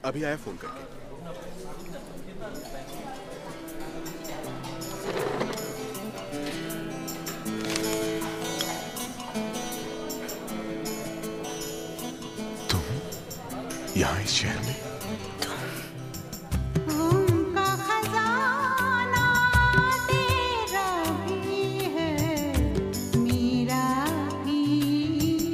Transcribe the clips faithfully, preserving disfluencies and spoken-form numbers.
अभी आया फोन करके। तुम यहाँ इस शहर में? घुम का खजाना तेरा भी है, मेरा भी।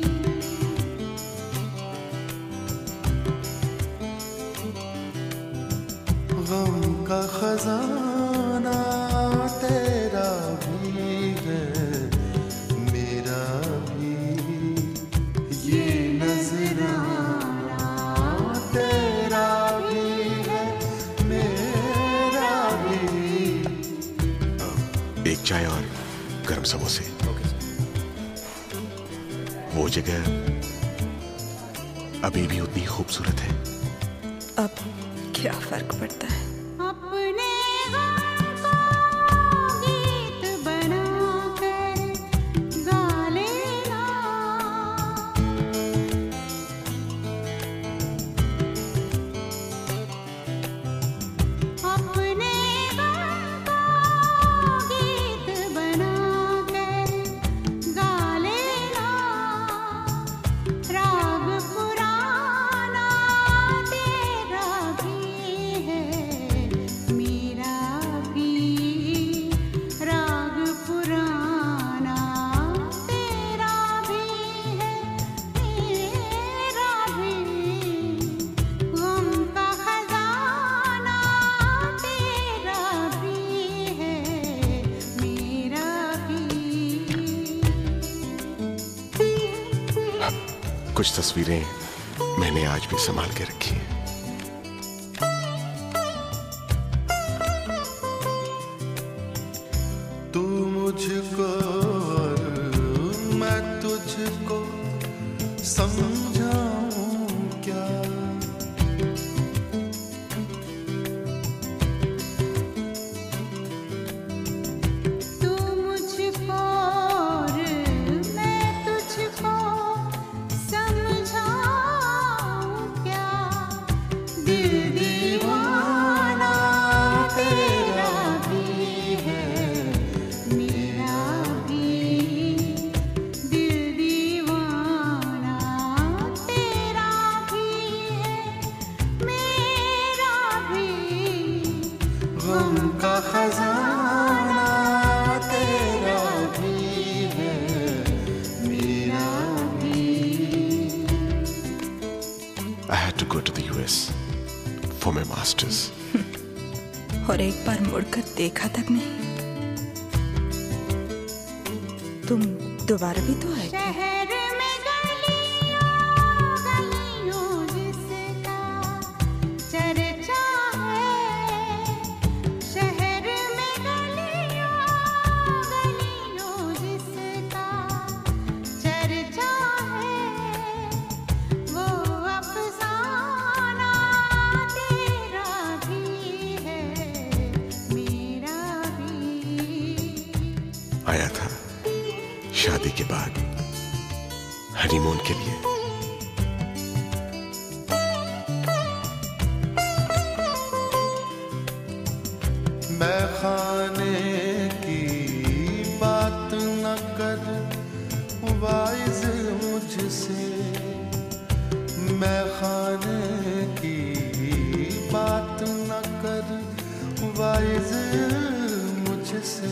गम का खजाना तेरा भी है, मेरा भी। ये नजराना तेरा भी है, मेरा भी। एक चाय और गर्म समोसे। वो जगह अभी भी उतनी खूबसूरत है। अब क्या फर्क पड़ता है? अपने गम को गीत बना कर गा लेना, अपने गम को गीत बना कर गा लेना। राग पुराना तेरा भी है, मेरा भी। राग पुराना तेरा भी है, मेरा भी। गम का खजाना तेरा भी है, मेरा भी। कुछ तस्वीरें मैंने आज भी संभाल के रखी हैं। तू मुझको और मैं तुझको समझाऊं क्या? तू मुझको और मैं तुझको समझाऊं क्या? दिल दीवाना तेरा भी है, मेरा भी। दिल दीवाना तेरा भी है, मेरा भी। गम का खजाना तेरा भी है, मेरा भी। I had to go to the U S for my masters. और एक बार मुड़कर देखा तक नहीं। तुम दोबारा भी तो आए थे। शहर में गलियों गलियों जिसका चर्चा है, शहर में गलियों गलियों जिसका चर्चा है। वो अफसाना तेरा भी है, मेरा भी। आया था शादी के बाद हनीमून के लिए। मैं खाने की बात न कर वाइज मुझसे। मैं खाने की बात न कर वाइज मुझसे।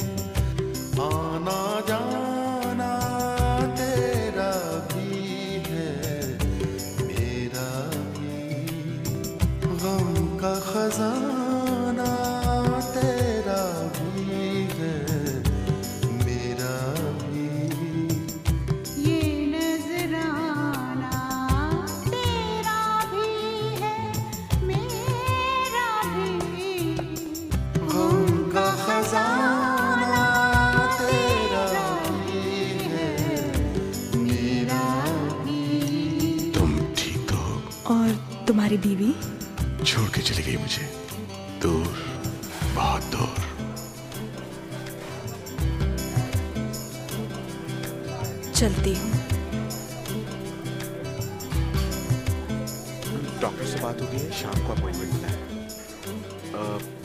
आना जाना तेरा भी है, मेरा भी। गम का खजाना तेरा भी है, मेरा भी। ये नजराना तेरा भी है, मेरा भी। गम का खजाना तेरा भी है, मेरा भी। तुम ठीक तो हो? और तुम्हारी बीवी? छोड़ के चली गई मुझे, दूर, बहुत दूर। चलती हूँ। डॉक्टर से बात हो गई है, शाम को अपॉइंटमेंट मिला है।